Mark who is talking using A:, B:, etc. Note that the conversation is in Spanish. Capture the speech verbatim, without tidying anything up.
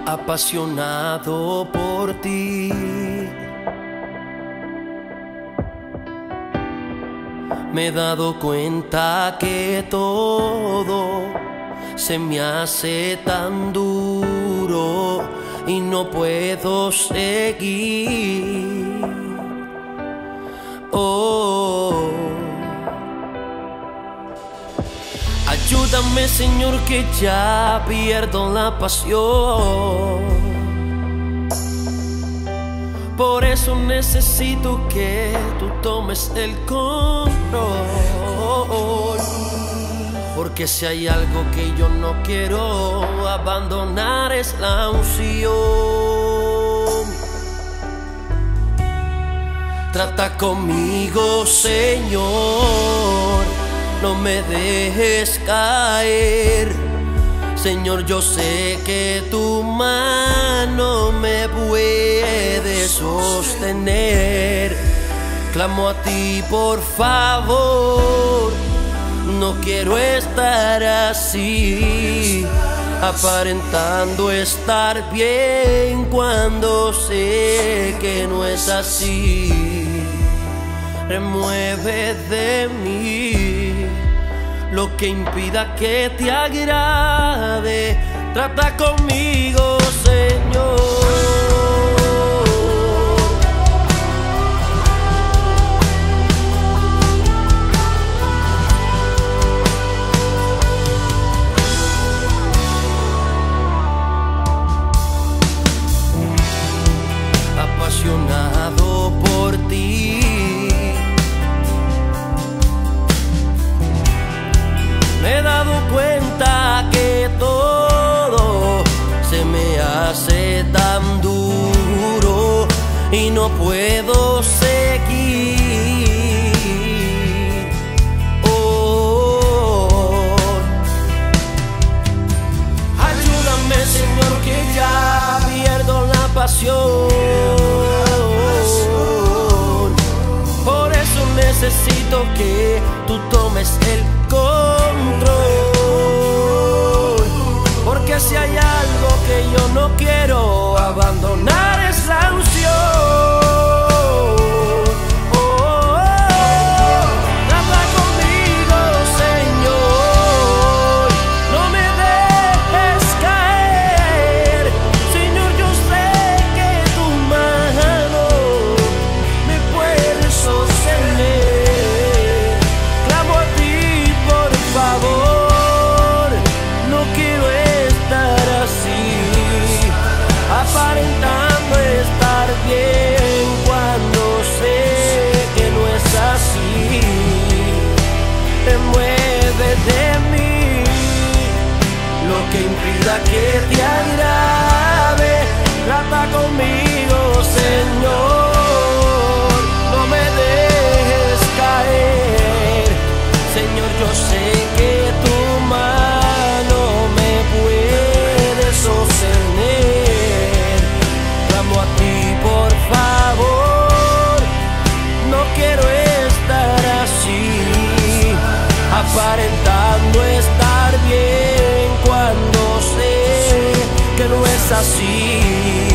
A: apasionado por ti. Me he dado cuenta que todo se me hace tan duro y no puedo seguir. Oh, ayúdame, Señor, que ya pierdo la pasión. Por eso necesito que tú tomes el control. Porque si hay algo que yo no quiero abandonar es la unción. Trata conmigo, Señor, no me dejes caer. Señor, yo sé que tu mano me puede sostener. Clamo a ti, por favor, no quiero estar así, aparentando estar bien cuando sé que no es así. Remueve de mí lo que impida que te agrade. Trata conmigo, Señor. Apasionado por ti, me he dado cuenta que todo se me hace tan duro y no puedo seguir. Oh, ayúdame, Señor, que ya pierdo la pasión. Por eso necesito que tú tomes el control. Porque si hay algo que yo no quiero abandonar es la unción. Oh, oh, oh. Trata conmigo, Señor, no me dejes caer. Señor, yo sé que tu mano me puede sostener. Clamo a ti, por favor, no quiero estar así, aparentando estar bien cuando sé que no es así. Remueve de mí lo que impida que te agrade. Trata conmigo, Señor, no me dejes caer. Señor, yo sé que tu mano me puede sostener. Clamo a ti, por favor, no quiero estar así, aparentando estar bien cuando sé que no es así.